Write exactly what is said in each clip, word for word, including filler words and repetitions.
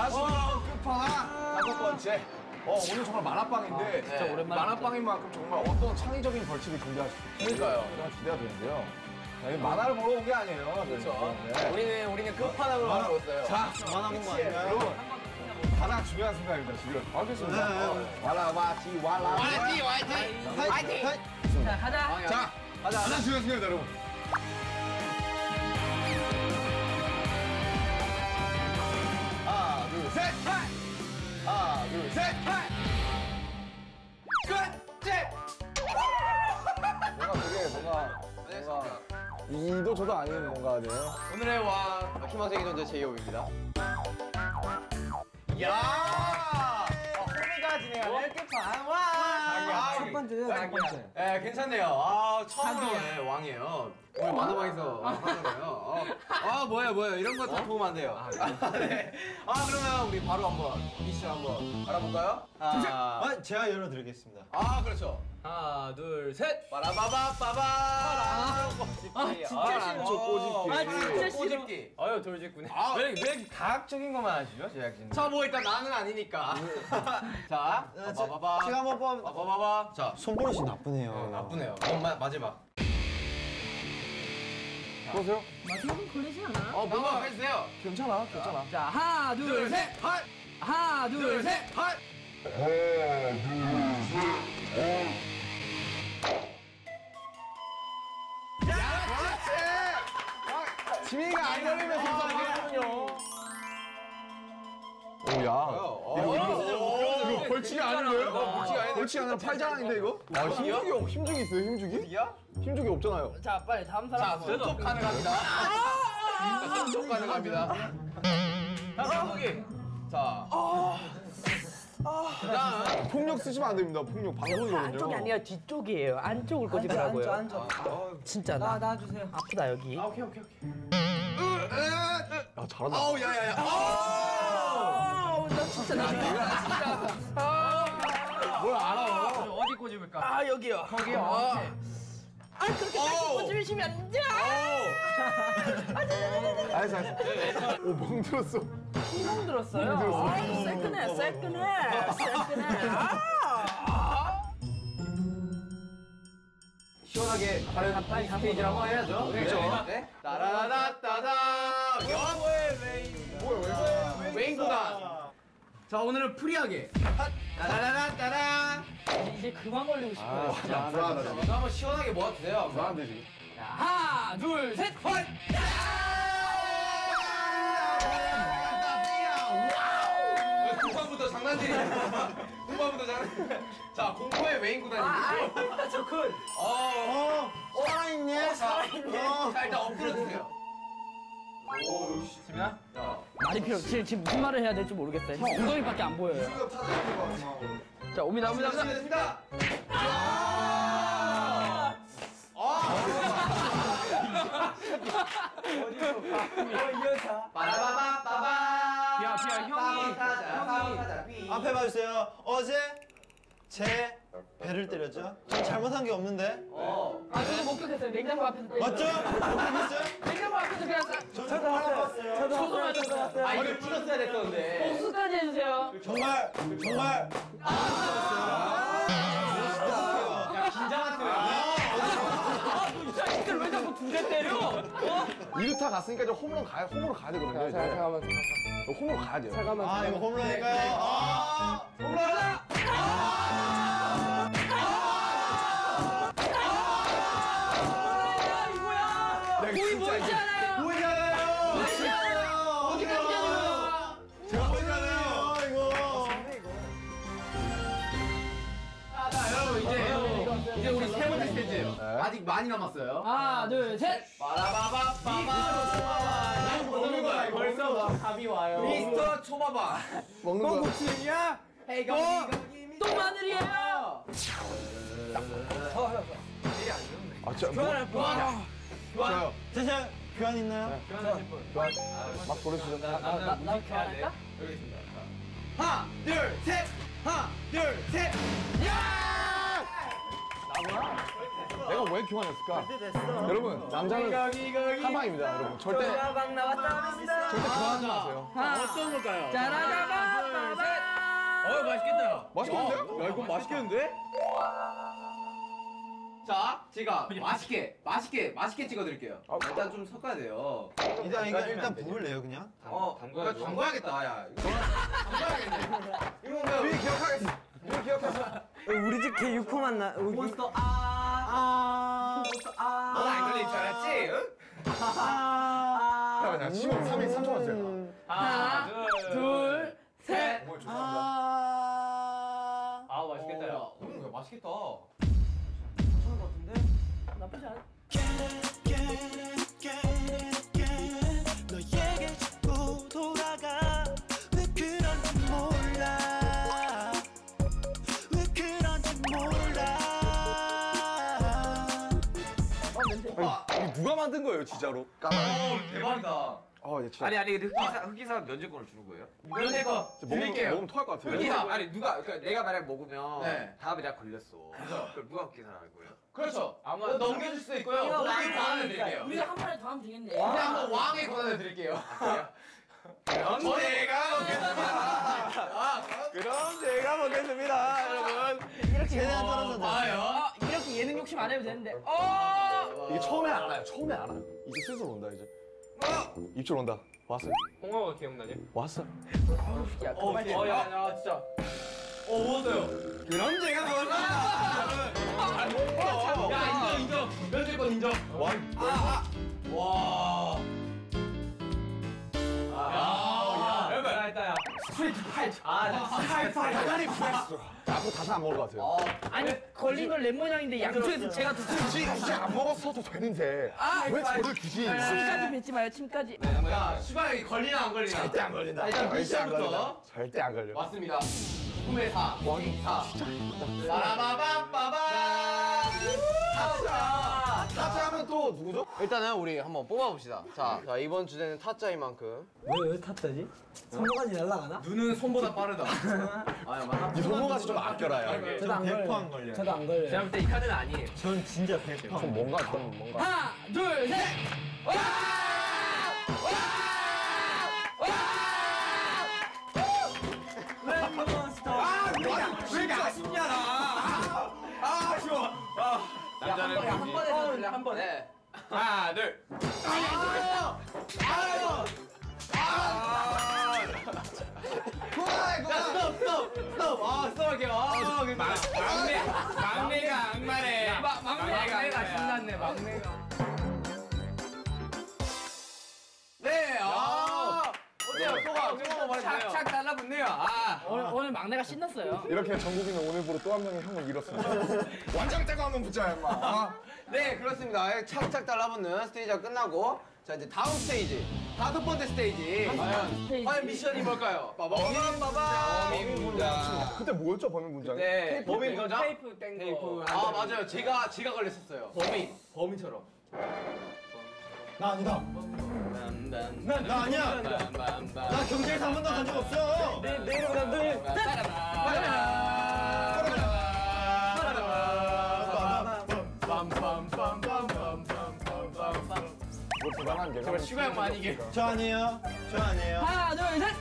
다섯 끝판 다섯 번째. 어 오늘 정말 만화빵인데 아, 진짜 네. 오랜만에 만화빵인 만큼 정말 어떤 창의적인 벌칙을 준비할 수 있을까요? 정말 기대가 되는데요. 자, 만화를 보러 온 게 아니에요. 그렇죠. 네. 우리는 우리는 끝판왕으로 만화- 하고 있어요. 자, 만화 본거 아닌가요? 여러분 가장 중요한 순간입니다 지금. 알겠습니다. 어, 와라바티 와라. 화이팅 화이팅 화이팅. 자, 가자. 자, 가자. 가장 중요한 순간입니다 여러분. 하나, 둘, 셋! 하나, 둘, 셋! 끝! 뭔가 되게 뭔가 뭔가 이도 저도 아닌 뭔가 아니에요? 오늘의 왕 희망적인 존재 제이홉입니다. 야! 호미가 진행하는 끝판 왕. 첫 번째죠, 첫 번째. 예, 괜찮네요. 아, 처음으로 네, 왕이에요. 오늘 만화방에서 하는 거예요. 어. 아, 뭐야, 뭐야. 이런 거 다 도움 안 돼요. 아, 네. 아, 그러면 우리 바로 한번 미션 한번 알아볼까요? 하나. 아, 제가 열어드리겠습니다. 아, 그렇죠. 하나, 둘, 셋. 빠라바바 빠바. 아, 진짜 싫어. 꼬집기. 아, 진짜 싫어. 꼬집기. 아유, 돌직구네. 아. 왜, 왜 다학적인 것만 하시죠, 제작진? 자, 뭐 일단 나는 아니니까. 자, 빠바바바. 제가 한번 뽑아. 빠바바바. 자, 손버릇이 나쁘네요. 어, 나쁘네요. 엄마 마지막. 보세요. 마지막은 걸리지 않아? 어, 뭔가 해주세요. 괜찮아, 괜찮아. 자, 하나, 둘, 셋. 핫! 하나, 둘, 셋. 핫! 지민이가 안 걸리면 괜찮아요. 오, 야. 어, 이거, 어, 이거, 이거 벌칙이 아닌데요? 벌칙이 아닌데. 벌칙이 아니라 팔자랑인데, 이거? 아, 힘주기, 없- 힘주기 있어요, 힘주기? 야? 힘주기 없잖아요. 자, 빨리 다음 자, 사람. 손톱 가능합니다. 손톱 가능합니다. 자, 소기. 자. 그다음 폭력 쓰시면 안 됩니다, 폭력. 방송이거든요. 안쪽이 아니라 뒤쪽이에요. 안쪽을 꼬집으라고요. 앉아, 앉아. 진짜 나. 나 주세요. 아프다 여기. 아, 오케이, 오케이, 오케이. 야, 잘한다. 아우, 야, 야, 야. 아, 나 진짜 나. 뭘 알아. 어디 꼬집을까? 아, 여기요. 거기요. 아. 아, 그렇게 딱 꼬집으시면 안 돼. 알았어, 알았어. 오, 멍들었어. 콩 들었어요. 아, 새끈해, 새끈해, 새끈해. 아. 시원하게 다른 스테이지를 한번 해야죠. 그렇죠. 네. 따라라따다. 영화의 웨인. 뭐야, 왜? 웨인 구단. 자, 오늘은 프리하게. 따라라라따라. 이제 그만 걸리고 싶어요. 야, 불안하다, 지금. 저 한번 시원하게 모아주세요. 불안한데, 지금. 자, 하나, 둘, 셋, 헐. 후반부터 장난질이야. 후반부터 장난. 자, 공포의 웨인 구단입니다. 아, 좋군. 어. 어, 살아있네? 살아있네. 자, 일단 엎드려 주세요. 오, 지민아? 말이 필요 없어. 지금, 지금 무슨 말을 해야 될지 모르겠어요. 형 엉덩이밖에 안 보여요. 자, 옵니다, 옵니다, 옵니다. 됐습니다. 빠라바바바바. 야, 야, 형이. 형이. 앞에 봐주세요. 어제 제 배를 때렸죠? 전 잘못한 게 없는데. 어. 아, 저도 목격했어요. 냉장고 앞에서. 맞죠? 못했어요? 냉장고 앞에서 그냥 싹. 저도 알아봤어요. 저도 맞았어요. 아, 이걸 풀었어야 됐었는데. 복수까지 해주세요. 정말, 정말. 야, 긴장하세요. 아, 너이 자식들 왜 자꾸 두 대 때려? 어? 이루타 갔으니까 이제 홈으로 가야, 홈으로 가야 되거든요. 이제. 잠깐만, 홈으로 가야 돼요. 잠깐만. 아, 이거 홈런일까요? 아, 홈런! 아, 이거야. 내가 보이 진짜 보이지 이제- 않아요. 보이잖아요. 보이잖아요. 어디까지 하냐고요. 제가 보이잖아요, 이거. 자, 여러분, 이제, 이제 우리 세 번째 스테이지예요. 아직 많이 남았어요. 하나, 둘, 셋. 빠라바바바바. 먹는 거야, 이거. 벌써 답이 와요. 미스터 초바바. 먹는 거야. 고추야? 헤이가 또 마늘이에요. 아, 진짜. 뭐, 교환할 거야. 좋아요. 자, 자, 교환 있나요? 교환하실 분. 좋아요. 막 보내주세요. 나, 나, 나 교환할까? 여기 있습니다. 하나, 둘, 셋! 하나, 둘, 셋! 내가 왜 어떻게 화냈을까? 여러분 남자는 한 방입니다. 여러분 절대 절대 가방 나왔다. 그만하지 마세요. 어떤 걸까요? 짜라라바바바. 어 맛있겠다. 맛있겠는데요? 야 이거 맛있겠는데? 자, 제가 맛있게, 맛있게, 맛있게 찍어드릴게요. 일단 좀 섞어야 돼요. 일단 이거 일단 부을래요 그냥? 어, 담가야 담가야겠다, 야. 이거 담가야겠네. 이거 뭔가 우리 기억하겠어. 우리 기억하겠어. 우리 집 개 육 호 만나. 몬스터 아, 몬스터 아. 너안 걸릴 줄 알았지? 응? 잠깐만요. 지금 삼 일 삼 초만 주세요. 하나, 둘, 셋. 뭐 죄송합니다. 아. 아, 맛있겠다, 야. 음, 야, 맛있겠다. 나쁘지 않아. 너에게 자꾸 돌아가 왜 그런지 몰라 왜 그런지 몰라 이게 누가 만든 거예요, 진짜로? 까만. 오, 대박이다. 아, 얘 진짜. 아니 아니 근데 흑기사 흑기사 면제권을 주는 거예요? 면제권 드릴게요. 먹으면 토할 것 같아요. 흑기사 아니 누가 그러니까 내가 만약 먹으면 네. 다음에 내가 걸렸어. 그럼 누가 흑기사를 할 거예요? 그렇죠. 아마 넘겨줄 수도 있고요. 모두의 권한을 드릴게요. 우리가 한 번에 더 하면 되겠네. 우리 한번 왕의 권한을 드릴게요. 그럼 제가 먹겠습니다. 그럼 제가 먹겠습니다, 여러분. 이렇게 최대한 떨어져서 봐요. 아, 이렇게 예능 욕심 안 해도 되는데. 어! 이게 처음에 알아요. 처음에 알아. 이제 슬슬 온다 이제. 입질 온다. 왔어. 홍어가 기억나냐? 왔어. 야, 어, 그만 어, 야, 야, 진짜. 어, 먹었어요. 그럼 제가 먹었습니다. 야, 인정, 인정. 면제권 인정. 와. 아, 아. 와. 아, 야, 여러분. 일단 야 스트레이트 파이트. 아, 스트레이트 파이트. 대가리 프레스. 앞으로 다시 안 먹을 것 같아요. 어, 아니, 걸린 건 랩모양인데 양쪽에서 제가 더 굳이 굳이 안 먹었어도 되는데 아, 왜 이거 저를 굳이? 침까지 뱉지 마요, 침까지. 야, 시바이 걸리나 안 걸리나? 절대 안 걸린다. 자, 일단 절대 안 미션부터. 걸린다. 절대 안 걸려. 왔습니다. 꿈의 사, 왕의 사. 빠라바밤빠밤. 타짜. 타짜 하면 또 누구죠? 일단은 우리 한번 뽑아봅시다. 자, 자 이번 주제는 타짜인 만큼. 왜, 왜 탔다지? 손모가지 날라가나? 눈은 손보다 빠르다. 아야 맞아. 이 손모가지 좀 아껴라요. 저도 안 백 퍼센트 걸려요. 안 걸려요. 저도 안 걸려요. 제가 볼 때 이 카드는 아니에요. 전 진짜 백 퍼센트. 그럼 뭔가 좀 뭔가. 하나, 둘, 셋. 와! 왜 이렇게 아쉽냐 나. 아, 아쉬워. 남자는 한 번에 해줄래 한 번에. 하나 둘. 아유. 아유. 아. 그만해, 그만. 스톱, 스톱, 스톱. 아, 스톱할게요. 아, 막, 막내 막내가 악마네. 막- 막내가 막내가 신났네, 막내가. 네, 아. 어때요, 소감, 소감 말해주세요. 착착 달라붙네요. 아. 오늘, 오늘 막내가 신났어요. 이렇게 전국인은 오늘부로 또 한 명의 형을 잃었습니다. 완장자가 한번 붙자 임마. 아. 네, 그렇습니다. 착착 달라붙는 스테이지가 끝나고 자 이제 다음 스테이지 다섯 번째 스테이지 과연 스테이지. 과연 미션이 뭘까요? 빠밤 빠밤 범인 문장. 그때 뭐였죠 범인 문장이? 네, 범인 이거 문장? 테이프 땡 거. 테이프. 아 맞아요. 제가 제가 걸렸었어요. 범인 범인처럼. 나 아니다. 나, 나 아니야. 나 경찰서 한 번도 간 적 없어. 내, 내 이름 나 늘. 뭐 대단한 게. 제발 슈가 형 많이 이게. 저 아니에요. 저 아니에요. 하나, 둘, 셋.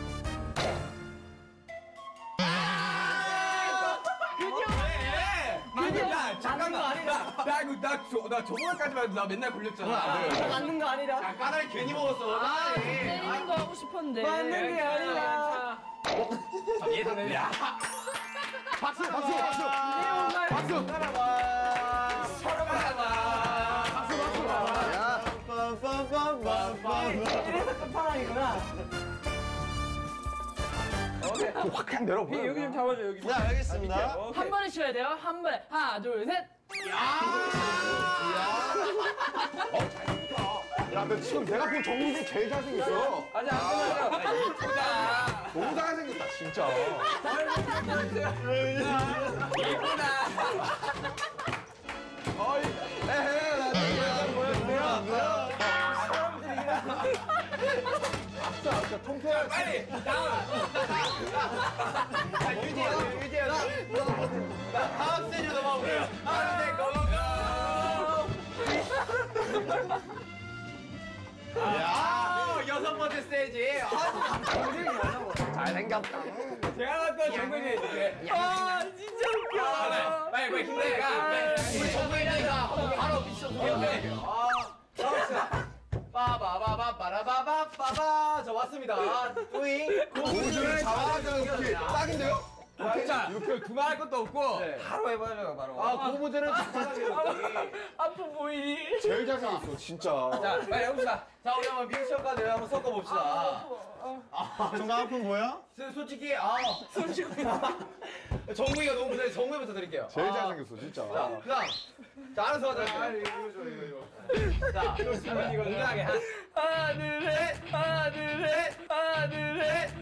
야 잠깐만. 야 이거 나나 저번까지만 나 맨날 걸렸잖아. 맞는 거 아니라. 야 까다리 괜히 먹었어. 아, 까다리. 때리는 거 하고 싶었는데. 맞는 게 아니라. 예상은 야. 박수 박수 박수. 박수. 따라봐. 따라봐. 박수 박수. 야. 빰빰빰빰빰. 이래서 끝판왕이구나. 확 그냥 내려보여. 여기 좀 잡아줘, 여기. 네, 알겠습니다. 한 번에 쉬어야 돼요. 한 번에. 하나, 둘, 셋. 야, 너 지금 내가 본 정국 중에 제일 잘생겼어. 아직 안 끝났어. 이쁘다. 너무 잘생겼다, 진짜. 이쁘다. 어이, 에헤, 나 진짜 뭐야, 뭐야. 진짜, 진짜 통쾌할. 빨리 다음. 유지야, 유지야. 다음 스테이지 넘어가볼게요. 다음 스테이지 넘어가. 야, 여섯 번째 스테이지. 잘생겼다. 제가 봤던 정근이 해줄게. 아 진짜 웃겨. 아, 빨리 빨리 힘내가. 우리 정근이가 바로 미션 도전해. 아, 좋았어. 빠바바바 빠라바바바바. 저 왔습니다. 뿌잉. 고무줄을 잡아가지고 이렇게 딱인데요? 자, 이렇게 두말할 것도 없고 네. 바로 해봐요 바로. 아, 고무줄을 잡아가지고. 아프 보이니? 제일 잘생겼어, 진짜. 자, 빨리 해봅시다. 자, 우리 한번 미션까지 한번 섞어봅시다. 정강 아픈 뭐야? 저- 솔직히, 아. 솔직히. 정국이가 너무 무서워. 정국이부터 드릴게요. 제일 아. 잘생겼어, 진짜. 자, 그 다음. 자, 알아서 하자. 자, 건강하게 한. 하나 둘셋 하나 둘셋 하나 둘셋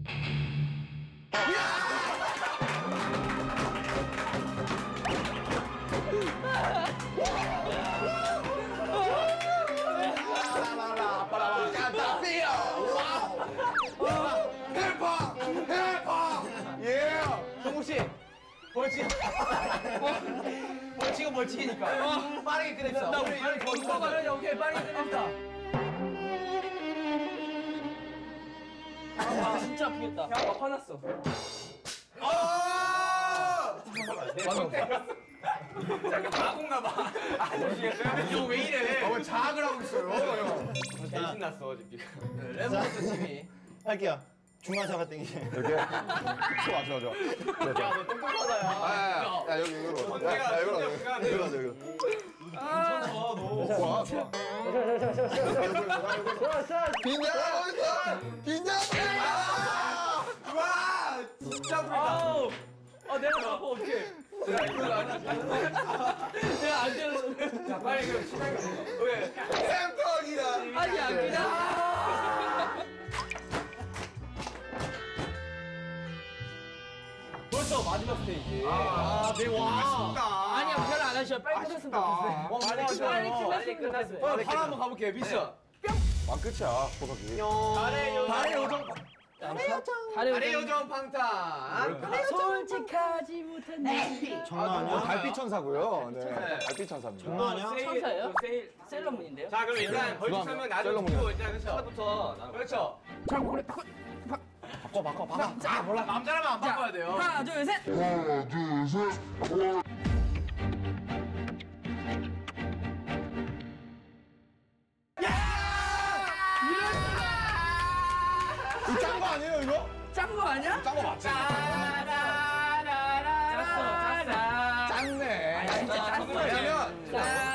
정국 씨. 벌칙. 벌칙은 벌칙이니까. 빠르게 끝냅시다. 나 우리 빨리 거기서 빨리 오케이 빨리 끝냅시다. 아 진짜 아프겠다. 야 화났어. 내손 때렸어. 잠깐 바본가 봐. 아저씨가 이거 왜 이래? 어, 자학을 하고 있어요, 형. 대신 났어 어차피. 레몬부터 팀이. 할게요. 중간 잡아 당기게. 이렇게? 좋아, 좋아, 좋아. 그래, 좋아. 야, 너 똑똑하다, 야. 아, 야, 야, 야, 여기, 이거로. 야, 야, 이거로. 하자, 진짜 이거로 하자, 이거로. 좋아, 좋아. 긴장, 어딨어? 긴장! 와, 진짜 아우. 아 내가 아파 어떡해. 내가 안 되는. 자, 빨리 그럼 시작해. 왜? 샘떡이다! 아니 안 그냥. 벌써 마지막 스테이지. 아, 네, 와. 아니야 별로 안 하셔. 빨리 끝냈으면 좋겠어요. 와, 빨리 빨리 끝나요. 끝냈으면 끝났어요. 그럼 바로 한번 가볼게요, 미션. 아, 끝이야, 보석이. 달의 요정. 달의 요정. 다리 달의 요정 팡탄. 솔직하지 못한 내 장난 어, 아니야? 달빛 천사고요. 네, 달빛 천사입니다. 장난 아니야? 천사예요? 셀러문인데요? 자 그럼 일단 벌칙 설명 나중에 셀러문이야. 듣고 일단 첫부터 나눠. 그렇죠. 바꿔, 바꿔, 바꿔. 아, 몰라. 남자라면 안 바꿔야 돼요. 하나 둘 셋. 이거 짠 거 아니에요, 이거? 짠 거 아니야? 짠 거 맞지? 짰어 짰어. 짠네. 아니, 진짜 짰어. 왜냐면,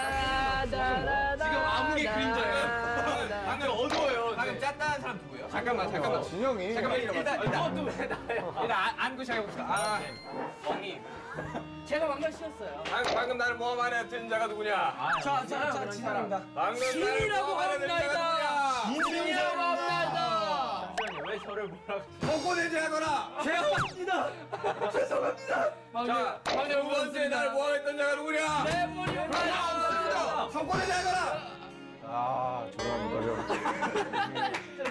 지금 아무개 그림자예요. 방금 어두워요. 방금 짰다는 사람 누구예요? 잠깐만 어, 잠깐만. 진영이. 잠깐만 일단 일단 일단 또왜 나요? 일단 안- 안고 시작해봅시다. 아, 왕님. 제가 막말 씌웠어요. 방금, 방금 나를 모함하려 든 자가 누구냐? 저저 진입니다. 방금 나를 진이라고 모함하려 든 자가 합니다. 누구냐? 진이라고 합니다. 잠시만요. 왜 저를 뭐라고? 복고대죄하거나 죄송합니다. 죄송합니다. 자, 두 번째 나를 모함했던 자가 누구냐? 내 머리 올라왔습니다. 복고대죄하거나 아, 죄송합니다,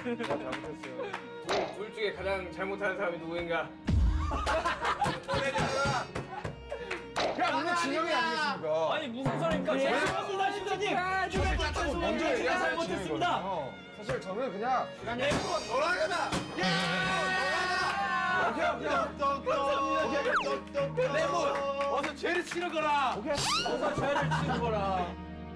둘, 둘 중에 가장 잘못하는 사람이 누구인가? 복고대죄하거나 형. 오늘 진영이 아니겠습니까? 아니 무슨 소리입니까? 죄송합니다 신사님. 죄송합니다. 먼저 제가 얘기하셔야 잘못했습니다. 진영이거든요. 사실 저는 그냥 돌아가다! 레몬. 어서 죄를 치는 거라. 어서 죄를 치는 거라.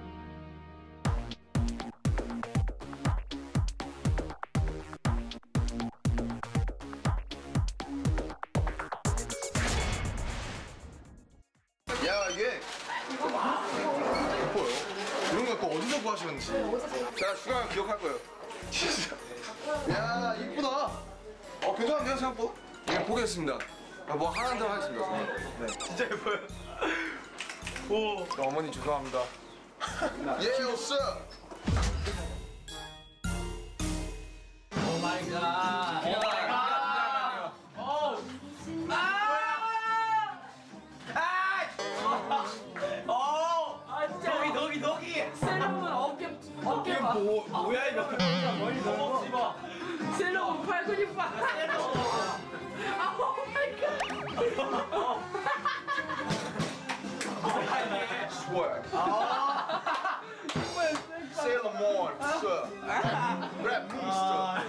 야 이게 예뻐요. 이런 거 또 어디서 구하시는지. 제가 수강 기억할 거예요. 진짜. 야 이쁘다. 어 괜찮은데요 생각보다? 예 보겠습니다. 아, 뭐 하나 더 하겠습니다. 네. 진짜 예뻐요. 오. 어머니 죄송합니다. 예 오스. 오 마이 갓. 오 마이 갓. 오. 아 진짜 덕이 덕이 덕이. 셀러문 어깨 어깨 봐. 뭐 뭐야 이거? 머리 너무 씹어. 셀러문 팔근육 봐. 아 마이 갓. 좋아요. 아. 몬스터. 랩 몬스터.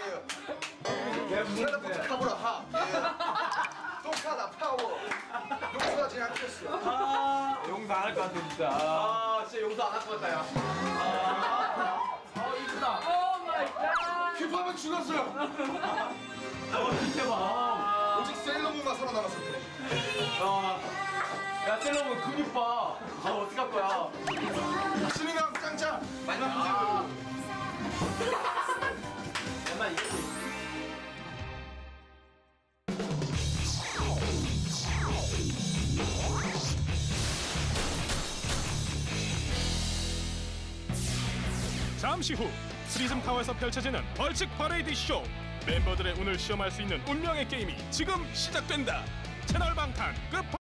텔레포트 카브라 하. 똑하다 파워. 용서하지 않겠어. 아, 용서 안 할 것 같아 진짜. 아, 진짜 용서 안 할 것 같다 야. 아, 아 이쁘다. 오 마이 갓. 힙합은 죽었어요. 어, 진짜 봐. 오직 세일러문만 살아남았을 때. 아, 야 셀러문 근육 봐. 아 어떡할 거야. 신인왕 짱짱. 마지막 문제로. 엄마 이거. 잠시 후 프리즘 타워에서 펼쳐지는 벌칙 퍼레이드 쇼. 멤버들의 운을 시험할 수 있는 운명의 게임이 지금 시작된다. 채널 방탄 끝판